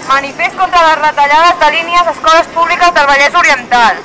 Manifest contra les retallades de línies a escoles públiques del Vallès Oriental.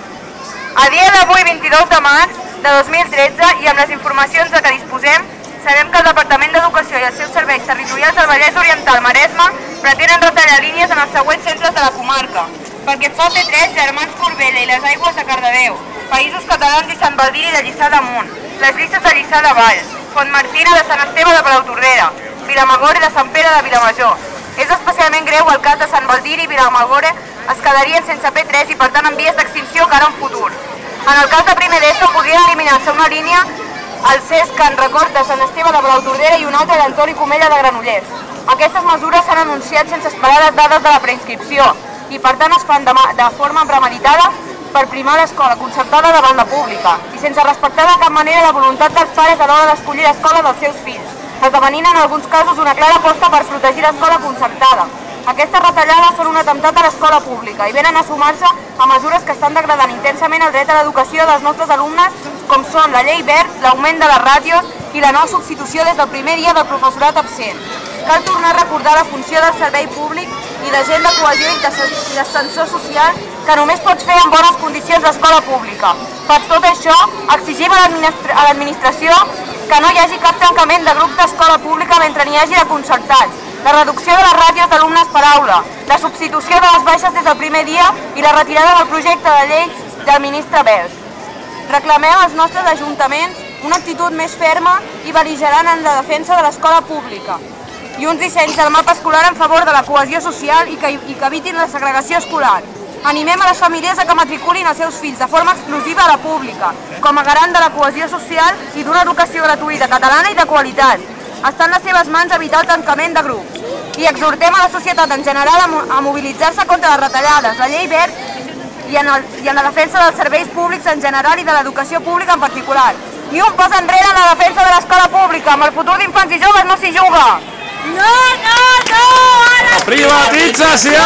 A dia d'avui, 22 de març de 2013, i amb les informacions de què disposem, sabem que el Departament d'Educació i els seus serveis territorials del Vallès Oriental Maresme pretenen retallar línies en els següents centres de la comarca. Pel que fa a P3, Germans Corbella i les Aigües de Cardedeu, Països Catalans i Sant Baldiri de Lliçà d'Amunt, les Llistes de Lliçà de Valls, Fontmartina de Sant Esteve de Palautordera, Vilamagore de Sant Pere de Vilamajor. És especialment greu el cas de Sant Baldiri i Vilamagore es quedarien sense P3 i per tant en vies d'extinció cara a un futur. En el cas de primer d'ESO podria eliminar-se una línia al CESC en record de Sant Esteve de Palautordera i una altra d'Antoni Comella de Granollers. Aquestes mesures s'han anunciat sense esperar les dades de la preinscripció i per tant es fan de forma premeditada per primar l'escola concertada davant la pública i sense respectar de cap manera la voluntat dels pares a l'hora d'escollir l'escola dels seus fills, esdevenint en alguns casos una clara aposta per protegir l'escola concertada. Aquestes retallades són un atemptat a l'escola pública i venen a sumar-se a mesures que estan degradant intensament el dret a l'educació dels nostres alumnes, com són la llei Wert, l'augment de les ràtios i la no substitució des del primer dia del professorat absent. Cal tornar a recordar la funció del servei públic i d'agent de cohesió i d'ascensor social que només pot fer en bones condicions l'escola pública. Per tot això, exigim a l'administració que no hi hagi cap tancament de grup d'escola pública mentre n'hi hagi de concertats, la reducció de les ràtios d'alumnes per aula, la substitució de les baixes des del primer dia i la retirada del projecte de llei del ministre Wert. Reclamem als nostres ajuntaments una actitud més ferma i bel·ligerant en la defensa de l'escola pública i uns dissenys del mapa escolar en favor de la cohesió social i que evitin la segregació escolar. Animem a les famílies a que matriculin els seus fills de forma exclusiva a la pública, com a garant de la cohesió social i d'una educació gratuïta catalana i de qualitat. Està en les seves mans evitar el tancament de grups. I exhortem a la societat en general a mobilitzar-se contra les retallades, la llei Wert i en la defensa dels serveis públics en general i de l'educació pública en particular. Ni un pas enrere en la defensa de l'escola pública. Amb el futur d'infants i joves no s'hi juga. No, no, no a la privatització!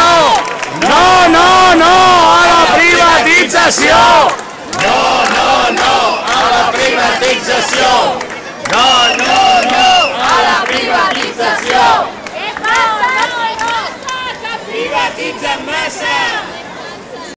No, no, no a la privatització! No, no, no a la privatització! No, no!